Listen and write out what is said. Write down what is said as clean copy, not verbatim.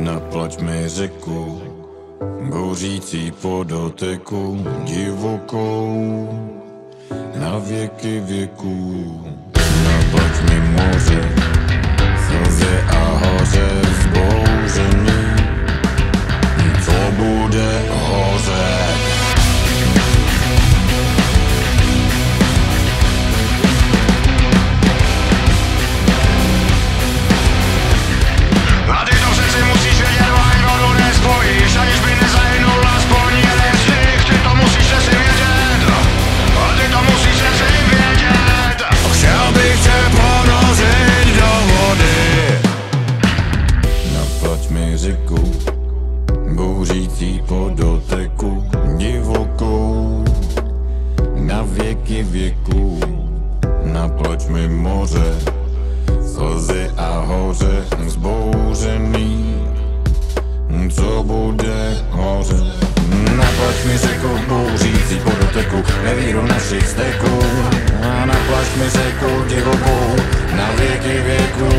Naplať mi řeku, bouřící po doteku, divokou, na věky věků. Naplať mi moře, slzy a hoře vzbouřený, co bude hořet. A ty to přeci musíš vědět, ani vodu nespojíš, aniž by nezahynul aspoň jeden z nich. Ty to musíš přeci vědět, a ty to musíš přeci vědět. Chtěl bych tě ponořit do vody. Naplať mi řeku, bouřící po doteku, divokou, na věky věků. Naplať mi moře, slzy a hoře vzbouřený, co bude hořet. Naplať mi řeku, bouřící po doteku, nevíru našich steků. A naplať mi řeku divokou, na věky věků.